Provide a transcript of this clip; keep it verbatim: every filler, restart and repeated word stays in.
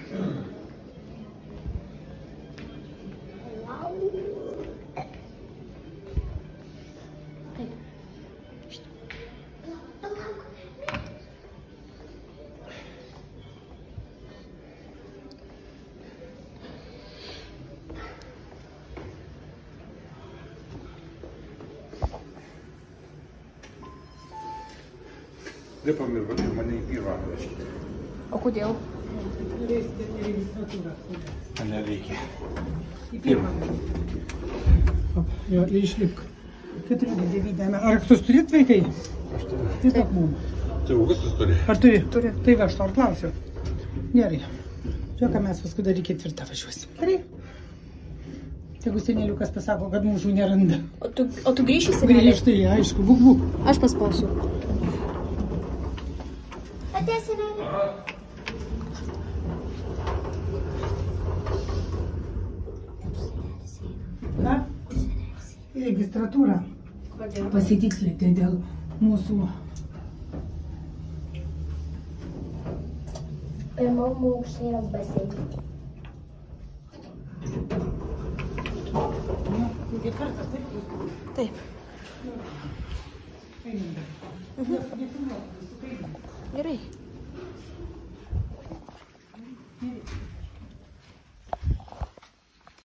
De pomidorul în mâine pirată. O kodėl? Nereikia. Jo, ir išlipk. keturi devyni. Ar aktus turit vaikai? Aš turiu. Tai tok mum. Tai Augustas turi. Ar turi? Turi. Tai va, aš to ir klausiu. Gerai. Žiūrėk, ką mes paskui dar į ketvirtą važiuosim. Gerai? Jeigu seneliukas pasako, kad mūsų neranda. O tu, o tu grįši senelį? Grįžtai, aišku, buk, buk. Aš paspausiu. Atėjo senelį. Na? Į registratūrą. Kodėl? Pasitikslinti dėl mūsų. Pirmam aukšte yra baseinas. Taip. Gerai.